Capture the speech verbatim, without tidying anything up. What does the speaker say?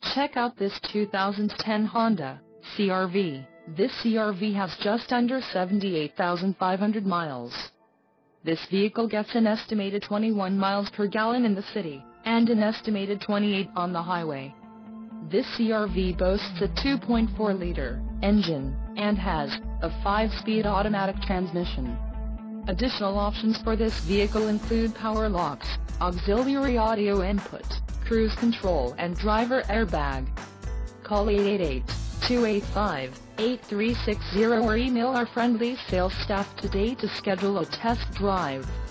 Check out this two thousand ten Honda C R V. This C R V has just under seventy-eight thousand five hundred miles. This vehicle gets an estimated twenty-one miles per gallon in the city, and an estimated twenty-eight on the highway. This C R V boasts a two point four liter engine, and has a five-speed automatic transmission. Additional options for this vehicle include power locks, auxiliary audio input, cruise control and driver airbag. Call eight eight eight, two eight five, eight three six zero or email our friendly sales staff today to schedule a test drive.